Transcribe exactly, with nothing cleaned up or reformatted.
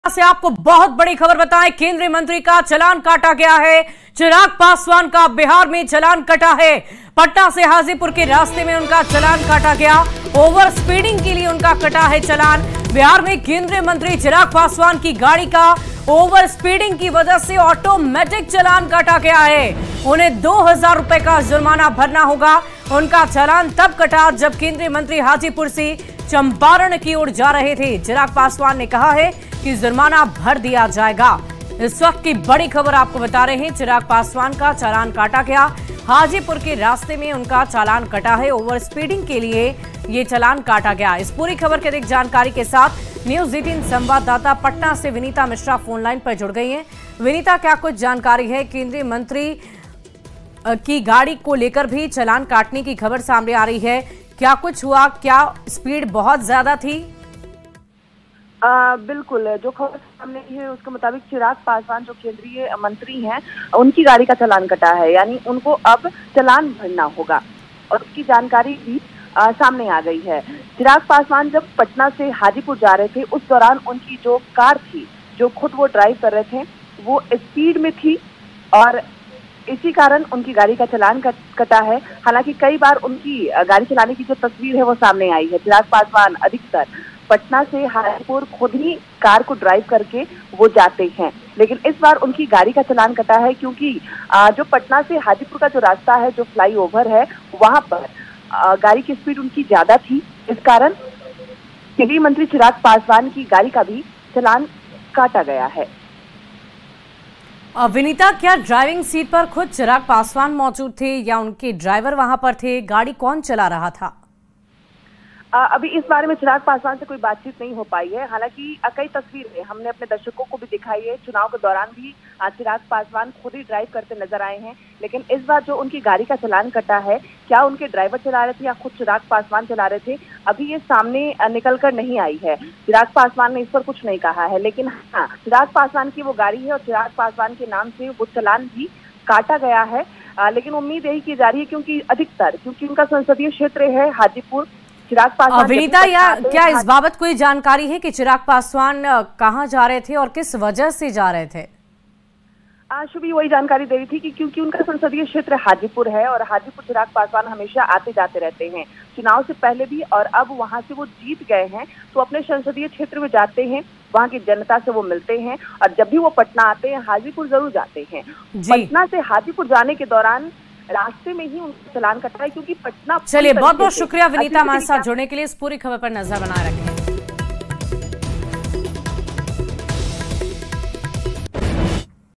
से आपको बहुत बड़ी खबर बताएं, केंद्रीय मंत्री का चलान काटा गया है। चिराग पासवान का बिहार में चलान कटा है। पटना से हाजीपुर के रास्ते में उनका चलान काटा गया। ओवर स्पीडिंग के लिए उनका कटा है चलान। बिहार में केंद्रीय मंत्री चिराग पासवान की गाड़ी का ओवर स्पीडिंग की वजह से ऑटोमेटिक चलान काटा गया है। उन्हें दो हजार रुपए का जुर्माना भरना होगा। उनका चालान तब कटा जब केंद्रीय मंत्री हाजीपुर से चंपारण की ओर जा रहे थे। चिराग पासवान ने कहा है कि जुर्माना भर दिया जाएगा। इस वक्त की बड़ी खबर आपको बता रहे हैं, चिराग पासवान का चालान काटा गया। हाजीपुर के रास्ते में उनका चालान कटा है। ओवर स्पीडिंग के लिए ये चालान काटा गया। इस पूरी खबर की अधिक जानकारी के साथ न्यूज एटीन संवाददाता पटना से विनीता मिश्रा फोन लाइन पर जुड़ गई हैं। विनीता, क्या कुछ जानकारी है? केंद्रीय मंत्री की गाड़ी को लेकर भी चालान काटने की खबर सामने आ रही है। क्या कुछ हुआ? क्या स्पीड बहुत ज्यादा थी? आ, बिल्कुल, जो खबर सामने आई है उसके मुताबिक चिराग पासवान जो केंद्रीय मंत्री हैं, उनकी गाड़ी का चालान कटा है। यानी उनको अब चालान भरना होगा और उसकी जानकारी भी आ, सामने आ गई है। चिराग पासवान जब पटना से हाजीपुर जा रहे थे, उस दौरान उनकी जो कार थी, जो खुद वो ड्राइव कर रहे थे, वो स्पीड में थी और इसी कारण उनकी गाड़ी का चालान कटा है। हालांकि कई बार उनकी गाड़ी चलाने की जो तस्वीर है वो सामने आई है। चिराग पासवान अधिकतर पटना से हाजीपुर खुद ही कार को ड्राइव करके वो जाते हैं, लेकिन इस बार उनकी गाड़ी का चालान कटा है क्योंकि जो पटना से हाजीपुर का जो रास्ता है, जो फ्लाईओवर है, वहां पर गाड़ी की स्पीड उनकी ज्यादा थी। इस कारण केंद्रीय मंत्री चिराग पासवान की गाड़ी का भी चालान काटा गया है। विनीता, क्या ड्राइविंग सीट पर खुद चिराग पासवान मौजूद थे या उनके ड्राइवर वहां पर थे? गाड़ी कौन चला रहा था? अभी इस बारे में चिराग पासवान से कोई बातचीत नहीं हो पाई है। हालांकि कई तस्वीरें हमने अपने दर्शकों को भी दिखाई है। चुनाव के दौरान भी चिराग पासवान खुद ही ड्राइव करते नजर आए हैं, लेकिन इस बार जो उनकी गाड़ी का चालान कटा है, क्या उनके ड्राइवर चला रहे थे या खुद चिराग पासवान चला रहे थे, अभी ये सामने निकल कर नहीं आई है। चिराग पासवान ने इस पर कुछ नहीं कहा है, लेकिन हाँ, चिराग पासवान की वो गाड़ी है और चिराग पासवान के नाम से वो चालान भी काटा गया है। आ, लेकिन उम्मीद यही की जा रही है क्योंकि अधिकतर क्योंकि उनका संसदीय क्षेत्र है हाजीपुर। चिराग पासवान विनीता, या क्या इस बाबत कोई जानकारी है कि चिराग पासवान कहां जा रहे थे और किस वजह से जा रहे थे? आज भी वही जानकारी दे रही थी कि क्योंकि उनका संसदीय क्षेत्र हाजीपुर है और हाजीपुर चिराग पासवान हमेशा आते जाते रहते हैं, चुनाव से पहले भी, और अब वहां से वो जीत गए हैं तो अपने संसदीय क्षेत्र में जाते हैं, वहां की जनता से वो मिलते हैं और जब भी वो पटना आते हैं हाजीपुर जरूर जाते हैं। पटना से हाजीपुर जाने के दौरान रास्ते में ही उनका चालान कटा है क्योंकि पटना। चलिए, बहुत बहुत शुक्रिया विनीता हमारे साथ जुड़ने के लिए। इस पूरी खबर पर नजर बनाए रखें।